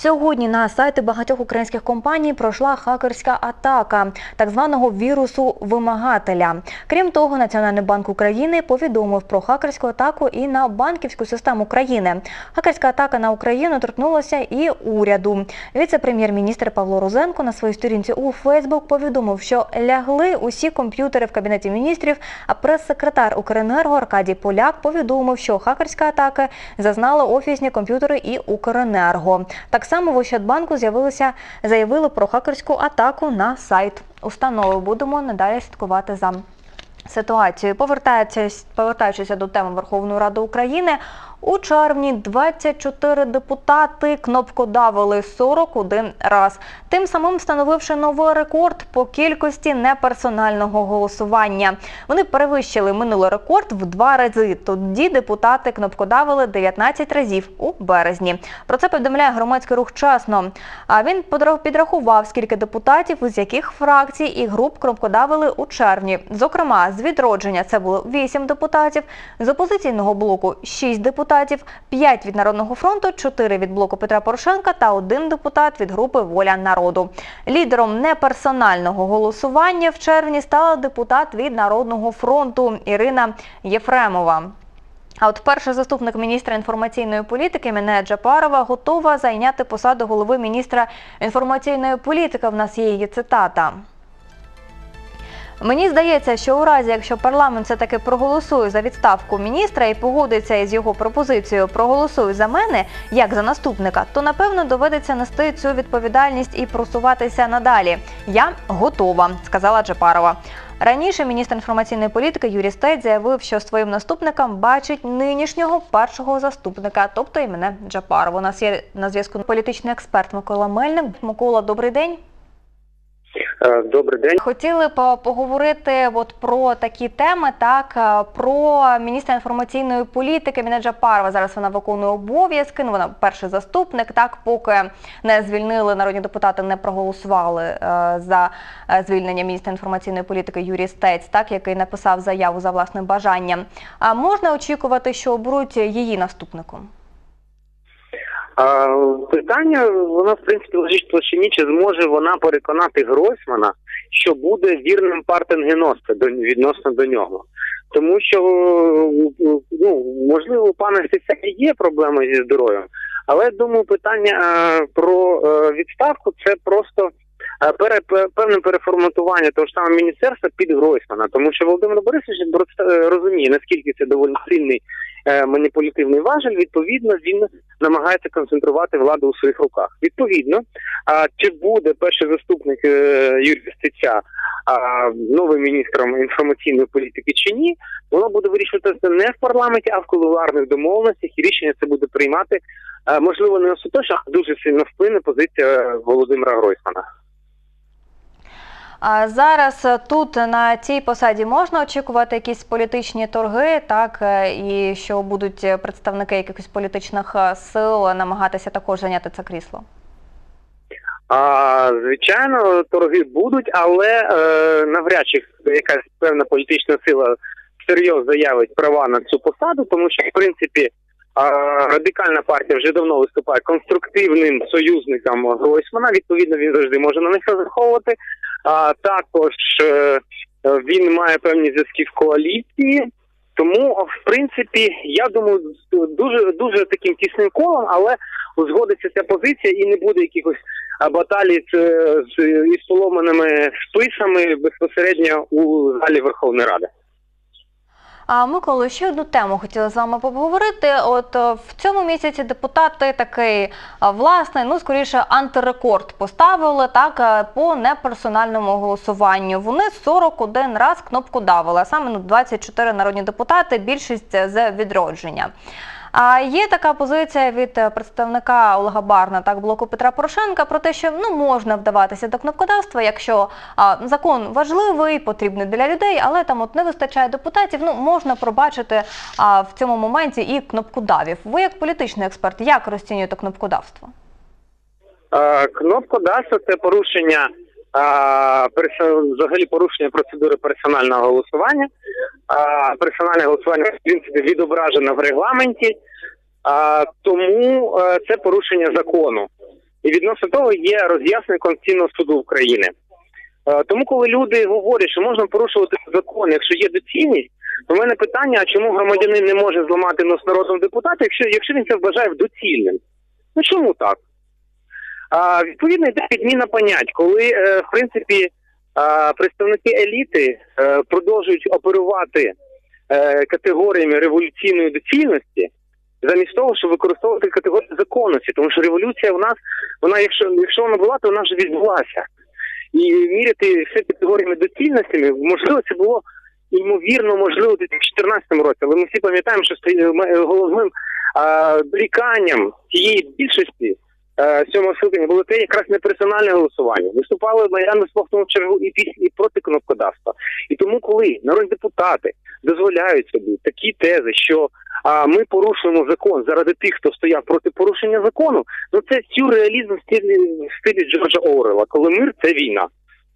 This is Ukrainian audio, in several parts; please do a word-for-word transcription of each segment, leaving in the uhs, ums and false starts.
Сьогодні на сайти багатьох українських компаній пройшла хакерська атака так званого вірусу вимагателя. Крім того, Національний банк України повідомив про хакерську атаку і на банківську систему країни. Хакерська атака на Україну торкнулася і уряду. Віце-прем'єр-міністр Павло Розенко на своїй сторінці у Фейсбук повідомив, що лягли усі комп'ютери в Кабінеті міністрів, а прес-секретар Укренерго Аркадій Поляк повідомив, що хакерська атака зазнала офісні комп'ютери і Укренерго. Так само в Ощадбанку з'явилися, заявили про хакерську атаку на сайт установи. Будемо надалі слідкувати за ситуацією. Повертаючись, повертаючись до теми Верховної Ради України, у червні двадцять чотири депутати кнопкодавили сорок один раз, тим самим встановивши новий рекорд по кількості неперсонального голосування. Вони перевищили минулий рекорд в два рази. Тоді депутати кнопкодавили дев'ятнадцять разів у березні. Про це повідомляє громадський рух «Чесно». А він підрахував, скільки депутатів, з яких фракцій і груп кнопкодавили у червні. Зокрема, з «Відродження» це було вісім депутатів, з «Опозиційного блоку» – шість депутатів, п'ять від «Народного фронту», чотири від блоку Петра Порошенка та один депутат від групи «Воля народу». Лідером неперсонального голосування в червні стала депутат від «Народного фронту» Ірина Єфремова. А от перший заступник міністра інформаційної політики Мінея Джапарова готова зайняти посаду голови міністра інформаційної політики. В нас є її цитата. Мені здається, що у разі, якщо парламент все-таки проголосує за відставку міністра і погодиться із його пропозицією «проголосуй за мене» як за наступника, то, напевно, доведеться нести цю відповідальність і просуватися надалі. Я готова, сказала Джапарова. Раніше міністр інформаційної політики Юрій Стець заявив, що своїм наступником бачить нинішнього першого заступника, тобто і мене Джапарову. У нас є на зв'язку політичний експерт Микола Мельник. Микола, добрий день. Добрий день. Хотіли б поговорити от про такі теми, так, про міністра інформаційної політики Мінея Джапарова. Зараз вона виконує обов'язки, ну, вона перший заступник, так, поки не звільнили, народні депутати не проголосували е, за звільнення міністра інформаційної політики Юрій Стець, так, який написав заяву за власним бажанням. А можна очікувати, що оберуть її наступником? А, питання, воно, в принципі, лежить в площині, чи зможе вона переконати Гройсмана, що буде вірним партенгеносцем відносно до нього. Тому що, ну, можливо, у пана Стеця є проблеми зі здоров'ям, але, думаю, питання а, про а, відставку – це просто а, пере, певне переформатування того ж самого міністерства під Гройсмана. Тому що Володимир Борисович розуміє, наскільки це доволі сильний маніпулятивний важель, відповідно, він намагається концентрувати владу у своїх руках. Відповідно, а, чи буде перший заступник е, Юрія Стеця а, новим міністром інформаційної політики чи ні, воно буде вирішуватися не в парламенті, а в кулуарних домовленостях, і рішення це буде приймати, а, можливо, не остаточно, а дуже сильно вплине позиція Володимира Гройсмана. А зараз тут на цій посаді можна очікувати якісь політичні торги, так, і що будуть представники якихось політичних сил намагатися також зайняти це крісло? А, звичайно, торги будуть, але е, навряд чи якась певна політична сила серйозно заявить права на цю посаду, тому що, в принципі, а, радикальна партія вже давно виступає конструктивним союзником Гройсмана, відповідно, він завжди може на них розраховувати. А також е, він має певні зв'язки в коаліції, тому, в принципі, я думаю, дуже дуже таким тісним колом, але узгодиться ця позиція і не буде якихось баталій з, з із поломаними списами безпосередньо у залі Верховної Ради. А, Микола, ще одну тему хотіла з вами поговорити. От в цьому місяці депутати такий, власне, ну, скоріше, антирекорд поставили, так, по неперсональному голосуванню. Вони сорок один раз кнопкодавили, а саме, ну, двадцять чотири народні депутати, більшість з «Відродження». А є така позиція від представника Олега Барни, так, блоку Петра Порошенка, про те, що, ну, можна вдаватися до кнопкодавства, якщо а, закон важливий, потрібний для людей, але там от не вистачає депутатів, ну, можна пробачити а, в цьому моменті і кнопкодавів. Ви як політичний експерт, як розцінюєте кнопкодавство? А, кнопкодавство – це порушення, а, взагалі порушення процедури персонального голосування. А, персональне голосування, в принципі, відображено в регламенті, а, тому а, це порушення закону. І відносно того є роз'яснення Конституційного суду України. Е, тому коли люди говорять, що можна порушувати закон, якщо є доцільність, то в мене питання, а чому громадянин не може зламати нос народного депутата, якщо, якщо він це вважає доцільним? Ну чому так? А, відповідно, йде підміна понять, коли, е, в принципі, а, представники еліти е, продовжують оперувати е, категоріями революційної доцільності, замість того, щоб використовувати категорію законності. Тому що революція у нас, вона, якщо, якщо вона була, то вона вже відбулася. І міряти все категоріями доцільності, можливо, це було ймовірно, можливо, у дві тисячі чотирнадцятому році, але ми всі пам'ятаємо, що головним а, доріканням цієї більшості сьомого скликання було те якраз не персональне голосування. Виступали Майдан виступав в чергу і, і проти кнопкодавства. І тому, коли народні депутати дозволяють собі такі тези, що а, ми порушуємо закон заради тих, хто стояв проти порушення закону, ну це сюрреалізм в стилі, в стилі Джорджа Оруелла, коли мир – це війна.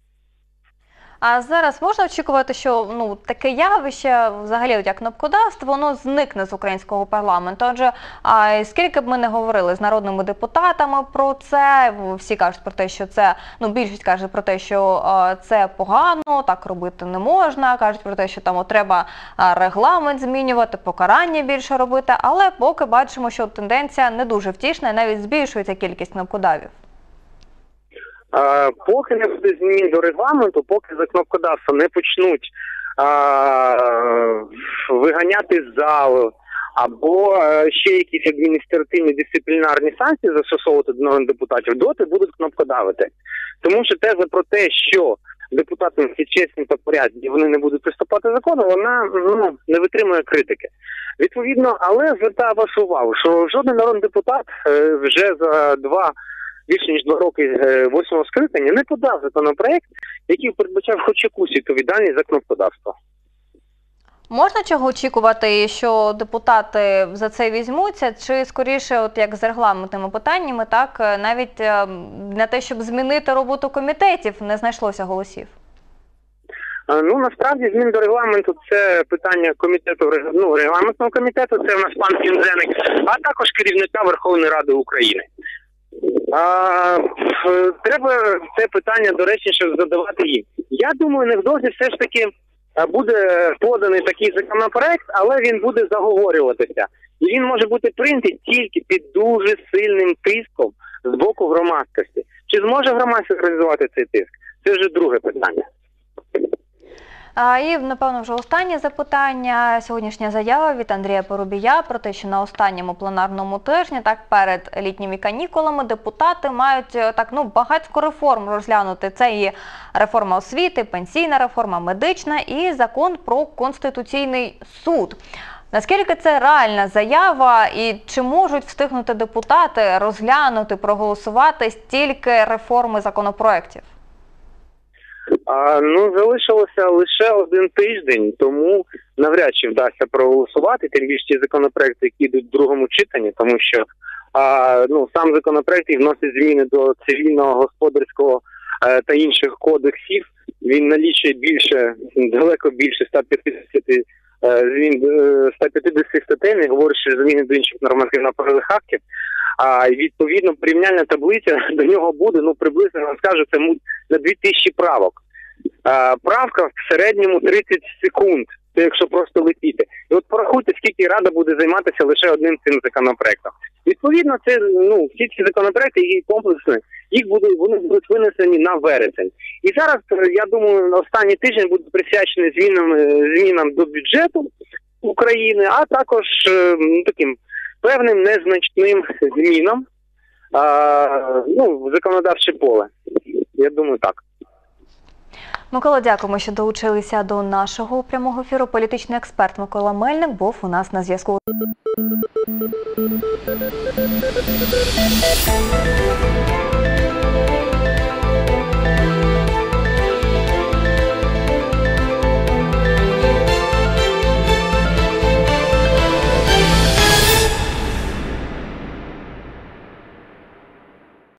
А зараз можна очікувати, що ну, таке явище, взагалі, як кнопкодавство, воно зникне з українського парламенту? Адже а, скільки б ми не говорили з народними депутатами про це, всі кажуть про те, що це, ну, більшість каже про те, що а, це погано, так робити не можна, кажуть про те, що там о, треба а, регламент змінювати, покарання більше робити, але поки бачимо, що тенденція не дуже втішна і навіть збільшується кількість кнопкодавів. А, поки не буде змін до регламенту, поки за кнопкодавство не почнуть а, виганяти з залу або а, ще якісь адміністративні дисциплінарні санкції застосовувати до народних депутатів, доти будуть кнопкодавити. Тому що теза про те, що депутати всі чесні та порядні і вони не будуть приступати до закону, вона ну, не витримує критики. Відповідно, але звертаю вашу увагу, що жоден народний депутат е, вже за два більше ніж два роки восьмого скликання не подав законопроект, який передбачав хоч якусь відповідальність за кнопкодавство. Можна чого очікувати, що депутати за це візьмуться, чи скоріше, от як з регламентними питаннями, так, навіть на те, щоб змінити роботу комітетів, не знайшлося голосів? Ну, насправді, змін до регламенту – це питання комітету, ну, регламентного комітету, це в нас пан Пінзеник, а також керівника Верховної Ради України. А, треба це питання доречніше задавати їм. Я думаю, невдовзі все ж таки буде поданий такий законопроект, але він буде заговорюватися. І він може бути прийнятий тільки під дуже сильним тиском з боку громадськості. Чи зможе громадськість реалізувати цей тиск? Це вже друге питання. А, і, напевно, вже останнє запитання. Сьогоднішня заява від Андрія Парубія про те, що на останньому пленарному тижні, так, перед літніми канікулами, депутати мають так, ну, багатько реформ розглянути. Це і реформа освіти, пенсійна реформа, медична і закон про Конституційний суд. Наскільки це реальна заява і чи можуть встигнути депутати розглянути, проголосувати стільки реформи законопроєктів? А, ну, залишилося лише один тиждень, тому навряд чи вдасться проголосувати, тим більше ті законопроекти, які йдуть в другому читанні, тому що а, ну, сам законопроект і вносить зміни до цивільного, господарського а, та інших кодексів. Він налічує більше, далеко більше ста п'ятдесяти змін, ста п'ятдесяти статей, не говорячи зміни до інших нормативно-правових актів. А відповідно порівняльна таблиця до нього буде, ну, приблизно, я вам скажу, це на дві тисячі правок. А, правка в середньому тридцять секунд, це якщо просто летіти. І от порахуйте, скільки Рада буде займатися лише одним цим законопроектом. Відповідно, це, ну, всі ці законопроекти, які комплексні, їх будуть, вони будуть винесені на вересень. І зараз, я думаю, останній тиждень буде присвячений змінам, змінам до бюджету України, а також ну, таким певним незначним змінам а, ну, в законодавче поле. Я думаю, так. Микола, дякуємо, що долучилися до нашого прямого ефіру. Політичний експерт Микола Мельник був у нас на зв'язку.